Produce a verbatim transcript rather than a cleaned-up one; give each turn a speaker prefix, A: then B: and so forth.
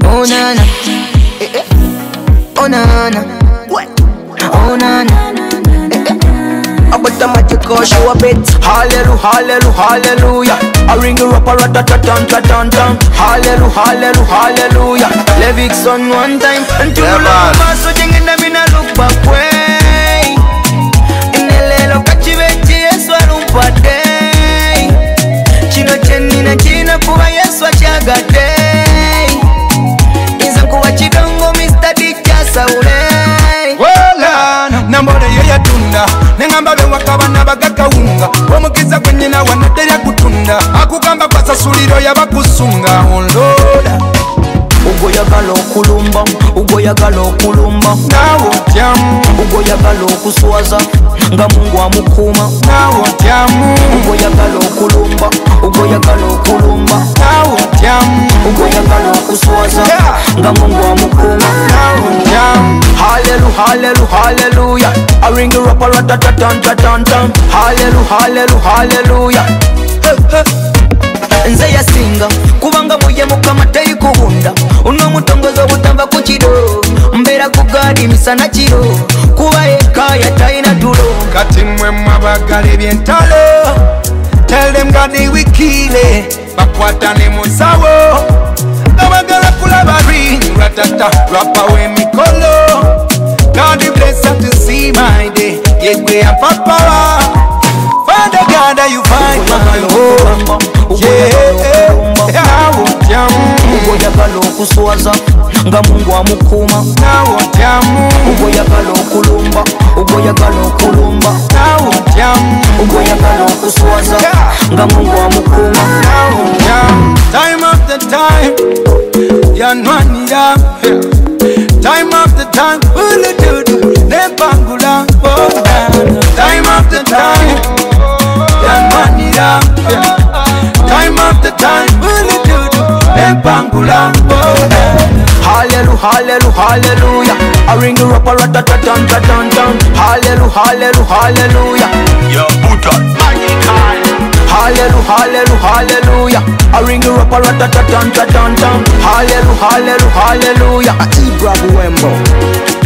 A: Oh na na, eh, eh. Oh na na, what? Oh na na, eh, eh. I put the magic on show a bit. Hallelujah, hallelujah, hallelujah. I ring you up a rat-a-tat-tan-tat-tan-tan. Hallelujah, hallelujah, hallelujah. Levics on one time. Until you look back, so jing in the mina look back way. In the lelo kachivechi yesu alumpade. Chino cheni na china kuwa yesu achagade. Inza kuwa chidongo mister Dicha Saule.
B: Wala nambole ye yatunda nengamba bewakabana bagakawunga omukiza kwenyina wanaterya kutunda akugamba kwa sasuliro yabakusunga onloda
A: ugoyagala okulumba ugoyagala okulumba
B: nawo tyamu
A: ugoyagala okuswaza nga Mungu amukuma
B: nawo tyamu
A: ugoyagala okulumba ugoyagala okulumba
B: nawo tyamu
A: ugoyagala okuswaza nga Mungu amukuma
B: nawo tyamu.
A: Hallelujah, hallelujah, hallelujah. I ring you up a rat-a-tat-tan-tat-tan. Hallelujah, hallelujah, hallelujah. Nze yasinga kubanga muye mukama teri kuhunda uno mutongozo butamba kuchido mbera kugadi misana chiro kuba ekaya taina tulo
B: kati mwe mwabagale byentalo tell them God they will kill it bakwatane musawo abagala kulaba ring ratata rap away mikolo God bless us to see my day yegwe and papa Father God you find my home yeah nawo tyamu
A: ugoyagala okuswaza nga Mungu amukuma
B: nawo tyamu
A: ugoyagala okulumba ugoyagala okulumba
B: nawo tyamu
A: ugoyagala okuswaza nga Mungu amukuma
B: nawo tyamu. Time after time yanwanira time after time ulududu nepangula time after time yanwanira time after time ulududu nepangula.
A: Hallelujah, hallelujah, hallelujah. I ring you up a rat-a-tat-tan-tat-tan. Hallelujah, hallelujah, hallelujah.
C: Yo, puta, magical.
A: Hallelujah, hallelujah, hallelujah. I ring you up a rat-a-tat-tan-tat-tan. Hallelujah, hallelujah, hallelujah. I eat Bravo Wembo.